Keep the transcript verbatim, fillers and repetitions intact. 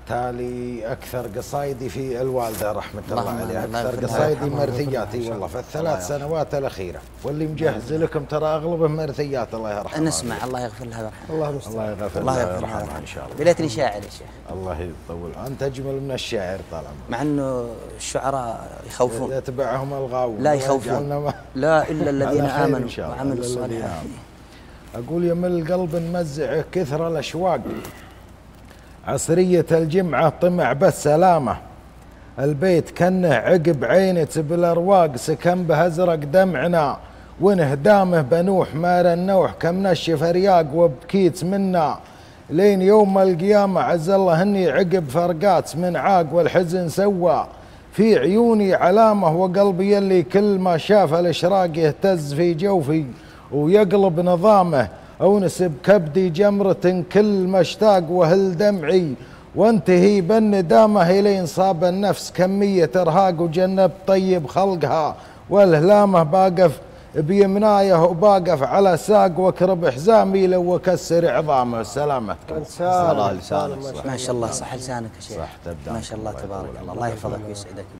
تالي أكثر قصايدي في الوالدة رحمة الله, الله عليها، أكثر قصايدي مرثياتي والله في الثلاث سنوات الأخيرة، واللي مجهز لكم ترى أغلبه مرثيات. الله يرحمه. نسمع. الله يغفر لها ويرحمها. الله الله يغفر لها ويرحمها إن شاء الله. بليتني شاعر يا شيخ. الله يطول. أنت أجمل من الشاعر طالما. مع إنه الشعراء يخوفون. يتبعهم الغاوون. لا يخوفون. لا إلا الذين آمنوا وعملوا الصالحات. أقول يمل القلب نمزع كثر الأشواق، عصرية الجمعة طمع بس سلامة، البيت كنه عقب عينة بالأرواق، سكن به أزرق دمعنا ونهدامه بنوح مار النوح، كم نشف رياق وبكيت منا لين يوم القيامة، عز الله هني عقب فرقات من عاق، والحزن سوى في عيوني علامة، وقلبي اللي كل ما شاف الإشراق يهتز في جوفي ويقلب نظامه، أونس بكبدي جمرة كل مشتاق، وهل دمعي وانتهي بالندامة إلين صاب النفس كمية إرهاق، وجنب طيب خلقها والهلامة، باقف بيمنايه وباقف على ساق، واكرب حزامي لو وكسر عظامه. سلامتك. الله لسانك. ما شاء الله صح لسانك يا شيخ. صح تبدأ. ما شاء الله تبارك الله. الله يحفظك ويسعدك.